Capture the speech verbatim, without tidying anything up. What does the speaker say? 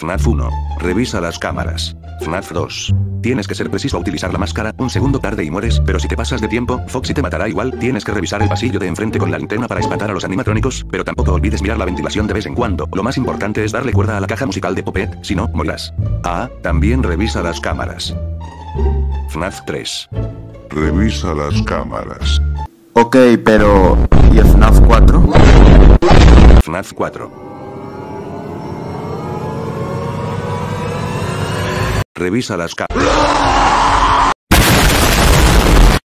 FNAF uno. Revisa las cámaras. FNAF dos. Tienes que ser preciso a utilizar la máscara, un segundo tarde y mueres, pero si te pasas de tiempo, Foxy te matará igual. Tienes que revisar el pasillo de enfrente con la linterna para espantar a los animatrónicos, pero tampoco olvides mirar la ventilación de vez en cuando. Lo más importante es darle cuerda a la caja musical de Puppet, si no, morirás. Ah, también revisa las cámaras. FNAF tres. Revisa las cámaras. Ok, pero... ¿y el FNAF cuatro? FNAF cuatro. Revisa las cámaras.